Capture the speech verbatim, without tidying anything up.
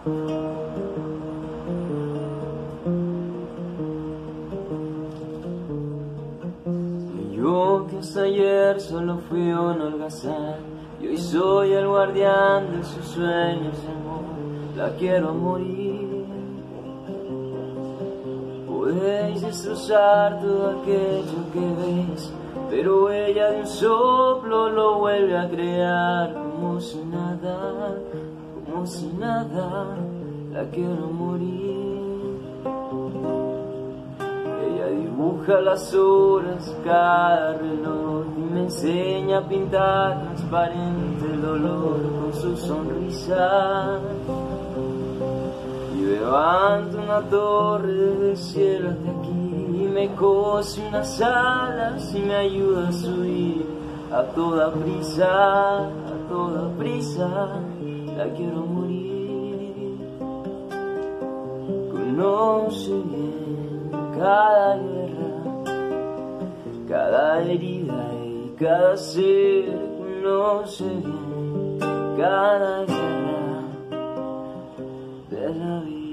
Yo que hasta ayer solo fui un holgazán y hoy soy el guardián de sus sueños de amor. La quiero morir. Podéis destrozar todo aquello que veis, pero ella de un soplo lo vuelve a crear, como si nada, como si nada. La quiero morir. Ella dibuja las horas, cada reloj, y me enseña a pintar transparente el dolor con su sonrisa. Y levanto una torre desde el cielo hasta aquí, y me cose unas alas y me ayuda a subir a toda prisa, a toda prisa. La quiero morir. Conoce bien cada guerra, cada herida y cada ser. Conoce bien cada guerra de la vida.